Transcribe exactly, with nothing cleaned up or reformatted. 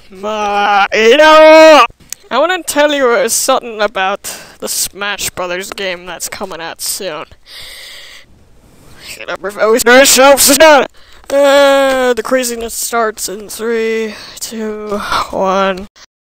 Uh, you know, I want to tell you something about the Smash Brothers game that's coming out soon. Get up, always yourself down. Uh, the craziness starts in three, two, one.